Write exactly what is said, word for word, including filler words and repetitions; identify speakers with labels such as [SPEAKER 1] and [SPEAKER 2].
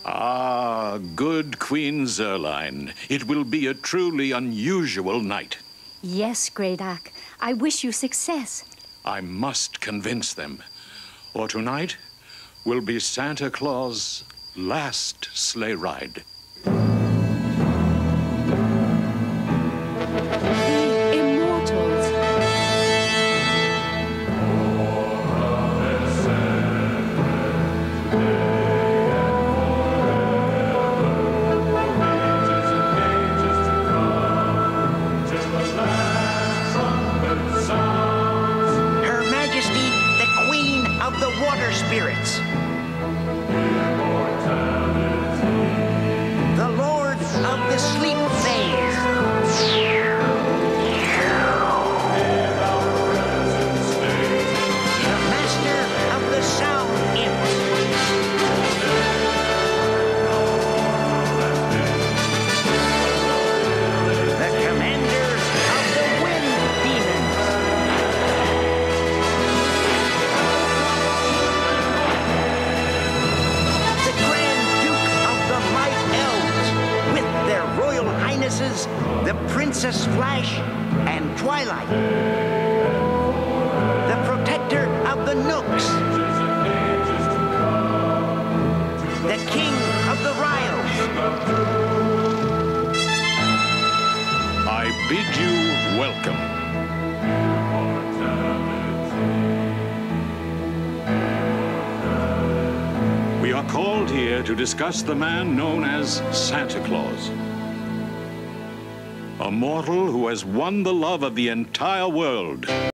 [SPEAKER 1] Ah, good Queen Zerline. It will be a truly unusual night.
[SPEAKER 2] Yes, Great Ak. I wish you success.
[SPEAKER 1] I must convince them. Or tonight will be Santa Claus' last sleigh ride.
[SPEAKER 2] The Immortals.
[SPEAKER 3] Her Majesty, the Queen of the Water Spirits. The Lord of the Sleep Fair. The Master of the Sound Imps. The Commander of the Wind Demons. The Grand Duke of the Light Elves, with their Royal Highnesses, the Princess Flash and Twilight. The Protector of the Nooks. The King of the Ryles.
[SPEAKER 1] I bid you welcome. We are called here to discuss the man known as Santa Claus. A mortal who has won the love of the entire world.